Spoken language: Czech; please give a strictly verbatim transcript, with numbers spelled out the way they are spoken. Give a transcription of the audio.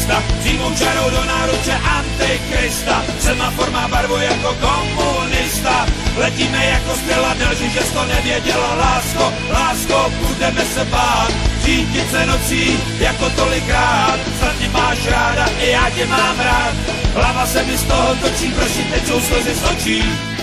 cesta, přímou čarou do náruče antikrista. Semafor má barvu jako komunista, letíme jako střela, nelži, že jsi to nevěděla. Lásko, lásko, budeme se bát, řídit se nocí jako tolikrát. Snad mě máš ráda, i já tě mám rád, hlava se mi z toho točí, prosím, teď jsou slzy z očí.